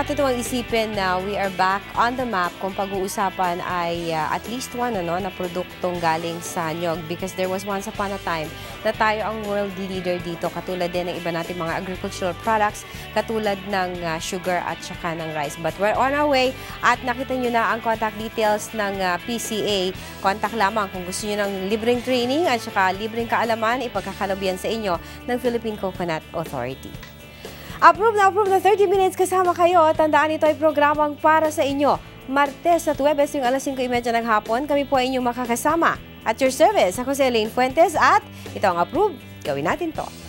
Nakakatutuwang isipin na we are back on the map kung pag-uusapan ay at least one na produktong galing sa nyog, because there was once upon a time na tayo ang world leader dito, katulad din ng iba nating mga agricultural products katulad ng sugar at saka ng rice. But we're on our way at nakita nyo na ang contact details ng PCA. Contact lamang kung gusto nyo ng libreng training at saka libreng kaalaman, ipagkakalabihan sa inyo ng Philippine Coconut Authority. Approve na 30 minutes kasama kayo. Tandaan, ito ay programang para sa inyo. Martes at Huwebes yung alas 5:30 ng hapon. Kami po ay inyong makakasama. At your service, ako si Elaine Fuentes at ito ang Approve. Gawin natin to.